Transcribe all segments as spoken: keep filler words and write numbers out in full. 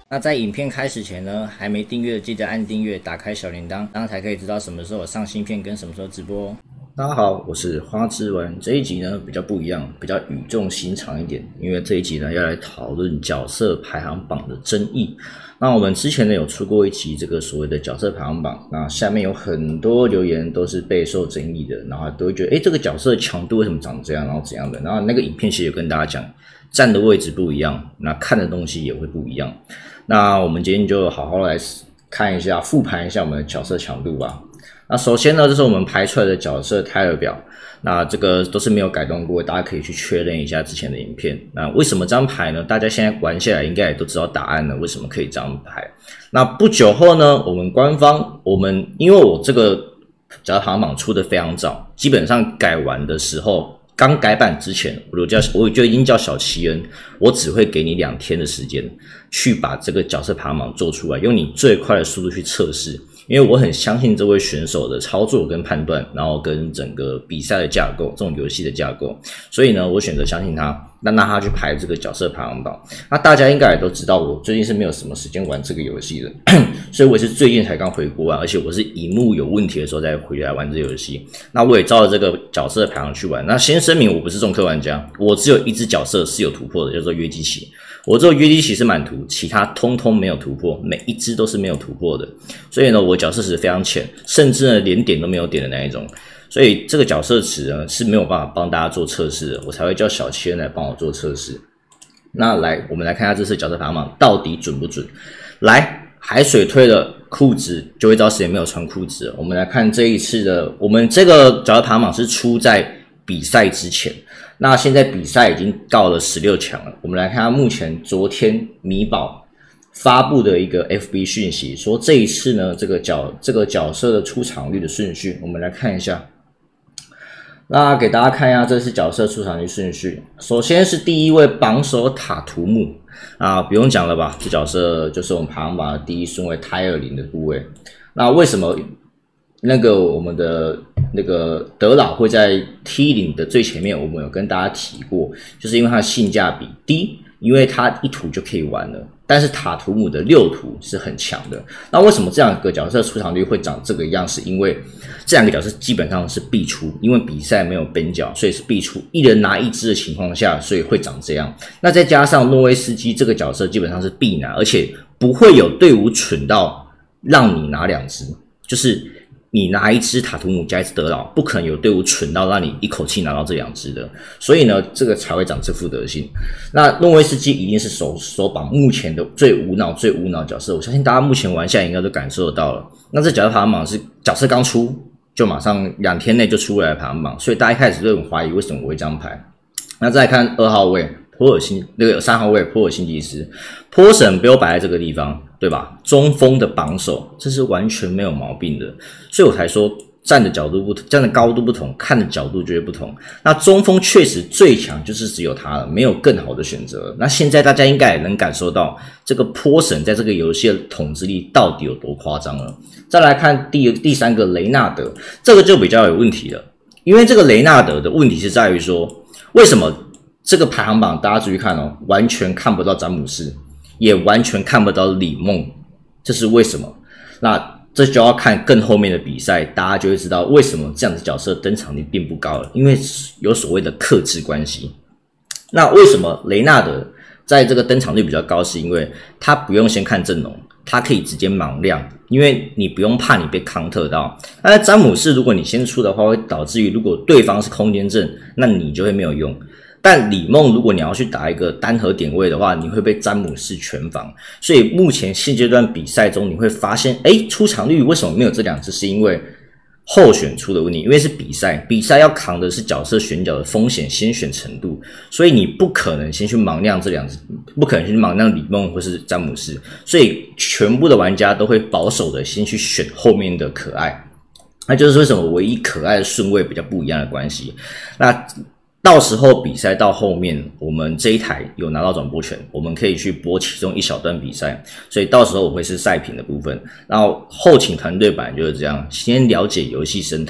那在影片开始前呢，还没订阅的记得按订阅，打开小铃铛，这样才可以知道什么时候有上新片跟什么时候直播哦。大家好，我是花枝丸。这一集呢比较不一样，比较语重心长一点，因为这一集呢要来讨论角色排行榜的争议。那我们之前呢有出过一集这个所谓的角色排行榜，那下面有很多留言都是备受争议的，然后都会觉得，诶，这个角色强度为什么长这样，然后怎样的？然后那个影片其实有跟大家讲，站的位置不一样，那看的东西也会不一样。那我们今天就好好来看一下，复盘一下我们的角色强度吧。那首先呢，这是我们排出来的角色 tier 表，那这个都是没有改动过，大家可以去确认一下之前的影片。那为什么这样排呢？大家现在玩下来应该也都知道答案了，为什么可以这样排？那不久后呢，我们官方，我们因为我这个角色排行榜出的非常早，基本上改完的时候。刚改版之前，我就叫我就已经叫小奇恩，我只会给你两天的时间去把这个角色排行榜做出来，用你最快的速度去测试，因为我很相信这位选手的操作跟判断，然后跟整个比赛的架构，这种游戏的架构，所以呢，我选择相信他，那让他去排这个角色排行榜。那大家应该也都知道，我最近是没有什么时间玩这个游戏的，所以我也是最近才刚回国玩，而且我是荧幕有问题的时候再回来玩这个游戏。那我也照着这个角色排行去玩。那先声明，我不是重氪玩家，我只有一只角色是有突破的，叫做约基奇。我只有约基奇是满图，其他通通没有突破，每一只都是没有突破的。所以呢，我角色池非常浅，甚至呢连点都没有点的那一种。所以这个角色池呢是没有办法帮大家做测试的，我才会叫小千来帮我做测试。那来，我们来看一下这次角色排行榜到底准不准。来，海水退了裤子就会知道谁没有穿裤子了。我们来看这一次的，我们这个角色排行榜是出在比赛之前。那现在比赛已经到了十六强了，我们来看下目前昨天米宝发布的一个 F B 讯息，说这一次呢这个角这个角色的出场率的顺序，我们来看一下。那给大家看一下这是角色出场率顺序。首先是第一位榜首塔图姆啊，不用讲了吧，这角色就是我们排行榜的第一顺位胎儿零的部位。那为什么那个我们的那个德老会在 T 零的最前面？我们有跟大家提过，就是因为它的性价比低，因为它一图就可以玩了。但是塔图姆的六图是很强的。那为什么这两个角色出场率会长这个样？是因为这两个角色基本上是必出，因为比赛没有边角，所以是必出。一人拿一只的情况下，所以会长这样。那再加上诺威斯基这个角色基本上是必拿，而且不会有队伍蠢到让你拿两只，就是你拿一只塔图姆加一只德老，不可能有队伍蠢到让你一口气拿到这两只的，所以呢，这个才会长这副德性。那诺威斯基一定是首首榜目前的最无脑、最无脑角色，我相信大家目前玩下来应该都感受得到了。那这角色排行榜是角色刚出就马上两天内就出来排行榜，所以大家一开始就很怀疑为什么我会这样排。那再来看二号位波尔辛，那个三号位波尔辛吉斯，波神被我摆在这个地方，对吧？中锋的榜首，这是完全没有毛病的，所以我才说站的角度不同，站的高度不同，看的角度就会不同。那中锋确实最强就是只有他了，没有更好的选择。那现在大家应该也能感受到这个波神在这个游戏的统治力到底有多夸张了。再来看第第三个雷纳德，这个就比较有问题了，因为这个雷纳德的问题是在于说，为什么这个排行榜大家注意看哦，完全看不到詹姆斯，也完全看不到李梦，这是为什么？那这就要看更后面的比赛，大家就会知道为什么这样的角色登场率并不高了，因为有所谓的克制关系。那为什么雷纳德在这个登场率比较高？是因为他不用先看阵容，他可以直接盲亮，因为你不用怕你被counter到。那詹姆斯如果你先出的话，会导致于如果对方是空间阵，那你就会没有用。但李梦如果你要去打一个单核点位的话，你会被詹姆斯全防。所以目前现阶段比赛中你会发现，诶，出场率为什么没有这两只？是因为候选出的问题，因为是比赛，比赛要扛的是角色选角的风险先选程度，所以你不可能先去盲亮这两只，不可能先去盲亮李梦或是詹姆斯，所以全部的玩家都会保守的先去选后面的可爱，那就是为什么唯一可爱的顺位比较不一样的关系。那到时候比赛到后面，我们这一台有拿到转播权，我们可以去播其中一小段比赛，所以到时候我会是赛评的部分。然后后勤团队本来就是这样，先了解游戏生态，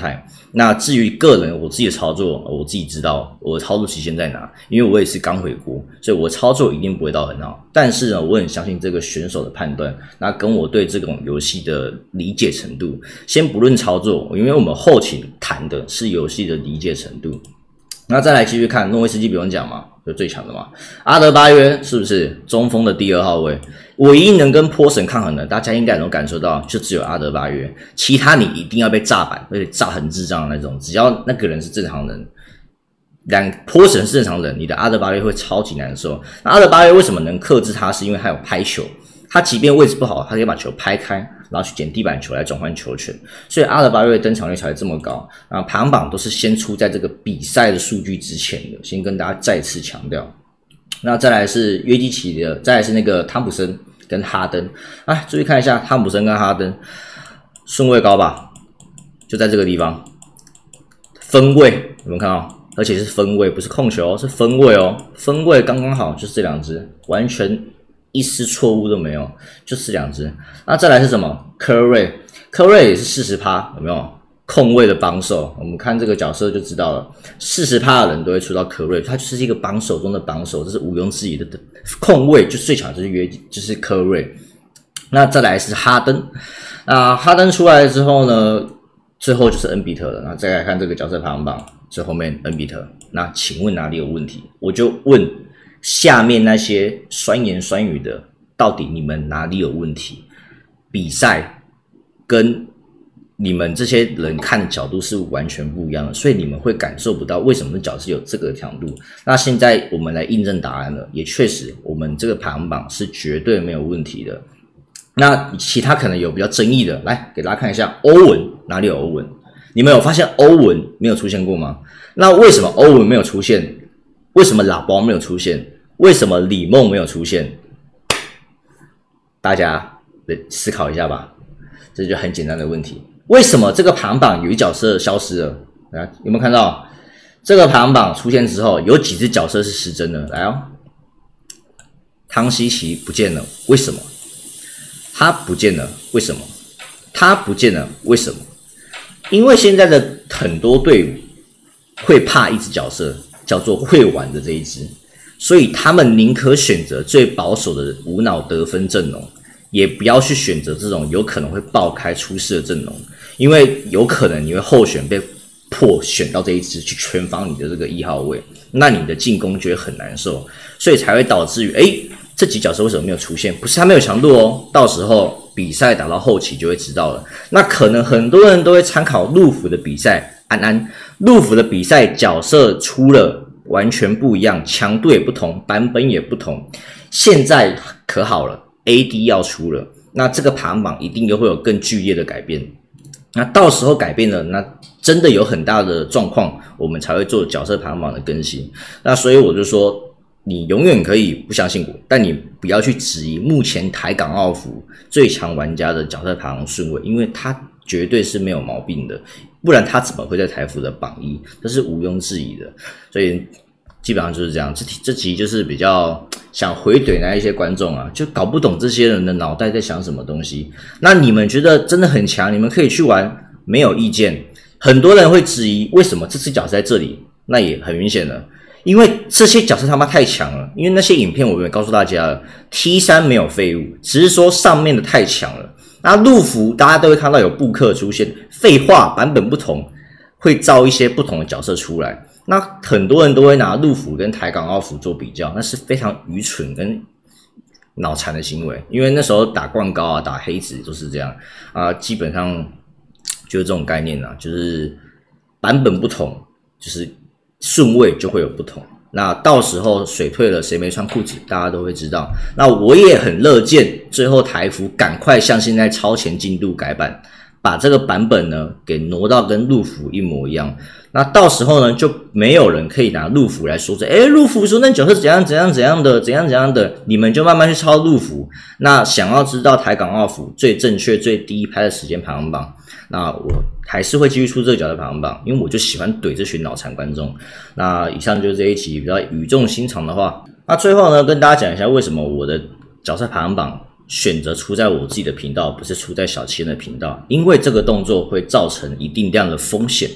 那至于个人我自己的操作，我自己知道我的操作期限在哪，因为我也是刚回国，所以我操作一定不会到很好。但是呢，我很相信这个选手的判断，那跟我对这种游戏的理解程度，先不论操作，因为我们后期谈的是游戏的理解程度。那再来继续看诺维斯基，不用讲嘛，就最强的嘛。阿德巴约是不是中锋的第二号位？唯一能跟波神抗衡的，大家应该能感受到，就只有阿德巴约，其他你一定要被炸板，而且炸很智障的那种。只要那个人是正常人，两波神是正常人，你的阿德巴约会超级难受。那阿德巴约为什么能克制他？是因为他有拍球，他即便位置不好，他可以把球拍开，然后去捡地板球来转换球权，所以阿德巴约登场率才这么高。然后排行榜都是先出在这个比赛的数据之前的，先跟大家再次强调。那再来是约基奇的，再来是那个汤普森跟哈登。哎，注意看一下汤普森跟哈登顺位高吧，就在这个地方，分位有没有看到？而且是分位，不是控球，是分位哦，分位刚刚好，就是这两只，完全一丝错误都没有，就这两只。那再来是什么？科瑞，科瑞也是 百分之四十， 有没有？控卫的帮手，我们看这个角色就知道了 ，百分之四十 的人都会出到科瑞，他就是一个帮手中的帮手，这是毋庸置疑的。控卫就最强就是约，就是科瑞。那再来是哈登，那哈登出来之后呢，最后就是恩比特了。那再来看这个角色排行榜，最后面恩比特，那请问哪里有问题？我就问下面那些酸言酸语的，到底你们哪里有问题？比赛跟你们这些人看的角度是完全不一样的，所以你们会感受不到为什么角色有这个强度。那现在我们来印证答案了，也确实我们这个排行榜是绝对没有问题的。那其他可能有比较争议的，来给大家看一下欧文，哪里有欧文？你们有发现欧文没有出现过吗？那为什么欧文没有出现？为什么拉包没有出现？为什么李梦没有出现？大家思考一下吧，这就很简单的问题。为什么这个排行榜有一角色消失了？来，有没有看到这个排行榜出现之后，有几只角色是失真的？来哦，汤西奇不见了，为什么？他不见了，为什么？他不见了，为什么？因为现在的很多队伍会怕一只角色，叫做会玩的这一只，所以他们宁可选择最保守的无脑得分阵容，也不要去选择这种有可能会爆开出事的阵容，因为有可能你会候选被迫选到这一支去全防你的这个一号位，那你的进攻就会很难受，所以才会导致于诶这几角色为什么没有出现？不是他没有强度哦，到时候比赛打到后期就会知道了。那可能很多人都会参考陆服的比赛，安安陆服的比赛角色出了完全不一样，强度也不同，版本也不同。现在可好了 ，A D 要出了，那这个排行榜一定又会有更剧烈的改变。那到时候改变了，那真的有很大的状况，我们才会做角色排行榜的更新。那所以我就说，你永远可以不相信我，但你不要去质疑目前台港澳服最强玩家的角色排行顺位，因为他绝对是没有毛病的，不然他怎么会在台服的榜一？这是毋庸置疑的。所以基本上就是这样。这题这集就是比较想回怼那一些观众啊，就搞不懂这些人的脑袋在想什么东西。那你们觉得真的很强，你们可以去玩，没有意见。很多人会质疑为什么这只角色在这里，那也很明显了。因为这些角色他妈太强了，因为那些影片我们也告诉大家了 ，T 三 没有废物，只是说上面的太强了。那陆服大家都会看到有布克出现，废话，版本不同，会造一些不同的角色出来。那很多人都会拿陆服跟台港澳服做比较，那是非常愚蠢跟脑残的行为。因为那时候打冠高啊，打黑子都是这样啊，基本上就是这种概念啊，就是版本不同，就是顺位就会有不同。那到时候水退了，谁没穿裤子，大家都会知道。那我也很乐见最后台服赶快像现在超前进度改版，把这个版本呢给挪到跟陆服一模一样。那到时候呢，就没有人可以拿陆服来说着，诶陆服说那角色怎样怎样怎样的，怎样怎样的，你们就慢慢去抄陆服。那想要知道台港澳服最正确、最第一拍的时间排行榜，那我还是会继续出这个角色排行榜，因为我就喜欢怼这群脑残观众。那以上就是这一集比较语重心长的话。那最后呢，跟大家讲一下为什么我的角色排行榜选择出在我自己的频道，不是出在小七的频道，因为这个动作会造成一定量的风险。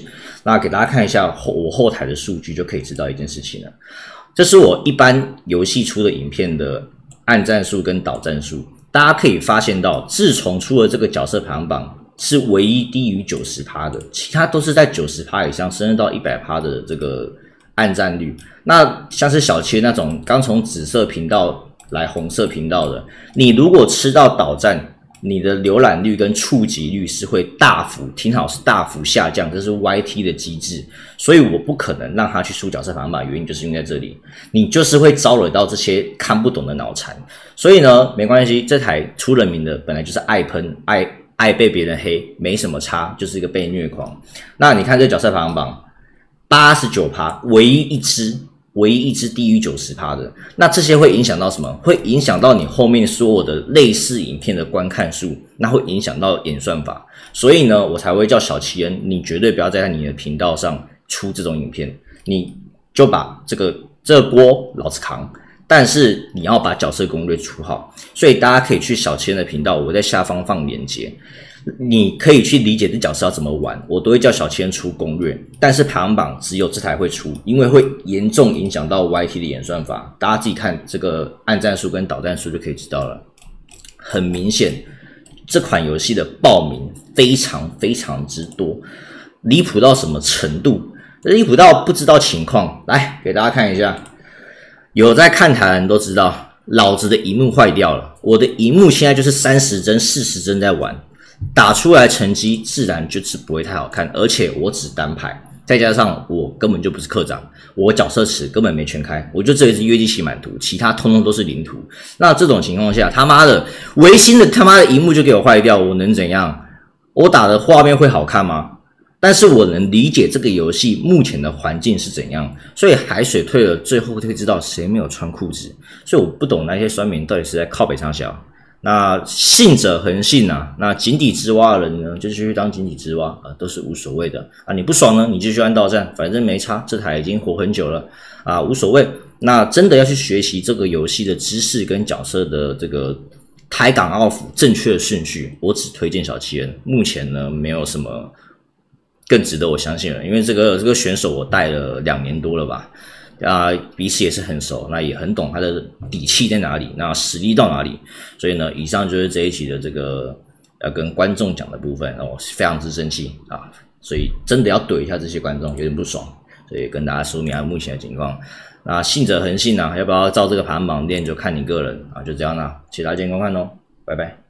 那给大家看一下后我后台的数据，就可以知道一件事情了。这是我一般游戏出的影片的按战术跟导战术，大家可以发现到，自从出了这个角色排行榜，是唯一低于 百分之九十 的，其他都是在 百分之九十 以上，甚至到 百分之百 的这个按战率。那像是小切那种刚从紫色频道来红色频道的，你如果吃到导战，你的浏览率跟触及率是会大幅，听好是大幅下降，这是 Y T 的机制，所以我不可能让他去出角色排行榜，原因就是因为在这里，你就是会招惹到这些看不懂的脑残。所以呢，没关系，这台出了名的本来就是爱喷、爱爱被别人黑，没什么差，就是一个被虐狂。那你看这角色排行榜 百分之八十九， 唯一一只。唯一一只低于 百分之九十 的，那这些会影响到什么？会影响到你后面所有的类似影片的观看数，那会影响到演算法。所以呢，我才会叫小七恩，你绝对不要在你的频道上出这种影片，你就把这个这个锅老子扛。但是你要把角色攻略出好，所以大家可以去小七恩的频道，我在下方放链接。你可以去理解这角色要怎么玩，我都会叫小千出攻略，但是排行榜只有这台会出，因为会严重影响到 Y T 的演算法。大家自己看这个按战术跟导战术就可以知道了。很明显，这款游戏的报名非常非常之多，离谱到什么程度？离谱到不知道情况。来给大家看一下，有在看台的人都知道，老子的萤幕坏掉了，我的萤幕现在就是三十帧、四十帧在玩。打出来成绩自然就是不会太好看，而且我只单排，再加上我根本就不是课长，我角色池根本没全开，我就这一只约基奇满图，其他通通都是零图。那这种情况下，他妈的维新的他妈的萤幕就给我坏掉，我能怎样？我打的画面会好看吗？但是我能理解这个游戏目前的环境是怎样，所以海水退了，最后会知道谁没有穿裤子。所以我不懂那些酸民到底是在靠北上小。那信者恒信啊，那井底之蛙的人呢，就继续当井底之蛙啊，都是无所谓的啊。你不爽呢，你继续按到站，反正没差，这台已经活很久了啊，无所谓。那真的要去学习这个游戏的知识跟角色的这个抬港奥服正确的顺序，我只推荐小七恩。目前呢，没有什么更值得我相信了，因为这个这个选手我带了两年多了吧。啊，彼此也是很熟，那也很懂他的底气在哪里，那实力到哪里。所以呢，以上就是这一期的这个要跟观众讲的部分哦，非常之生气啊，所以真的要怼一下这些观众，有点不爽，所以跟大家说明一下目前的情况。那信者恒信啊，要不要照这个排行榜练就看你个人啊，就这样啦，谢谢大家今天观看哦，拜拜。